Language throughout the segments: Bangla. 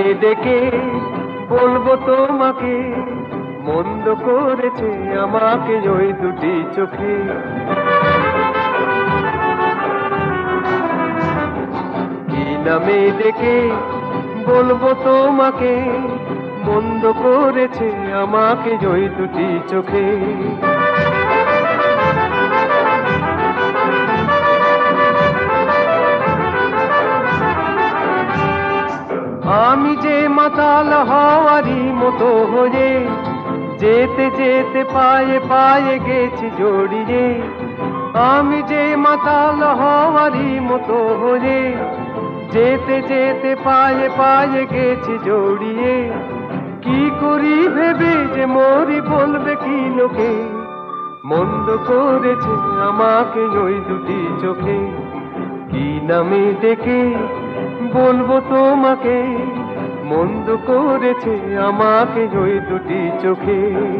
ডেকে বলবো তোমাকে, মন্দ করেছে আমাকে ওই দুটি চোখে। কি নামে ডেকে বলবো তোমাকে, মন্দ করেছে আমাকে ওই দুটি চোখে। আমি যে মাতাল হওয়ারই মতো হয়ে, যেতে যেতে পায়ে পায়ে গেছি জড়িয়ে। আমি যে মাতাল হওয়ারই মতো হয়ে, যেতে যেতে পায়ে পায়ে গেছি জড়িয়ে। কি করি ভেবে যে মরি বলবে কি লোকে, মন্দ করেছে আমাকে ওই দুটি চোখে। কি নামে ডেকে বলবো তোমাকে, মন্দ করেছে আমাকে ওই দুটি চোখে।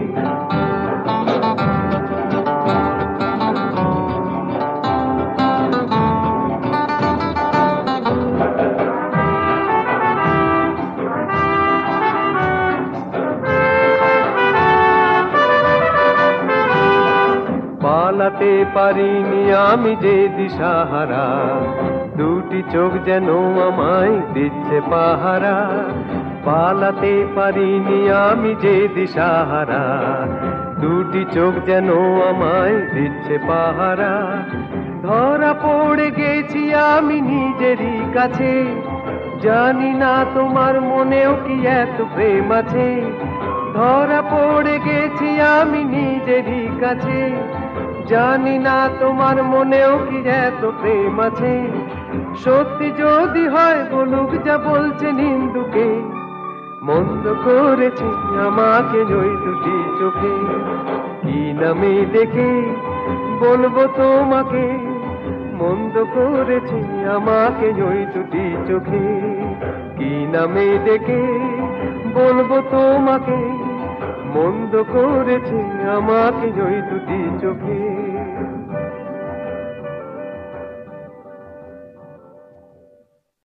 পালাতে পারিনি আমি যে দিশাহারা, দুটি চোখ যেন আমায় দিচ্ছে পাহারা। পালাতে পারিনি আমি যে দিশাহারা, দুটি চোখ যেন আমায় দিচ্ছে পাহারা। ধরা পড়ে গেছি আমি নিজেরই কাছে, জানি না তোমার মনেও কি এত প্রেম আছে। ধরা পড়ে গেছি আমি নিজেরই কাছে, জানি না তোমার মনেও কি এত প্রেম আছে। সত্যি যদি হয় বলুক যা বলছে নিন্দুকে, মন্দ করেছে আমাকে ওই দুটি চোখে। কি নামে ডেকে বলবো তোমাকে, মন্দ করেছে আমাকে ওই দুটি চোখে। কি নামে ডেকে বলবো তোমাকে, মন্দ করেছে আমাকে ওই দুটি চোখে।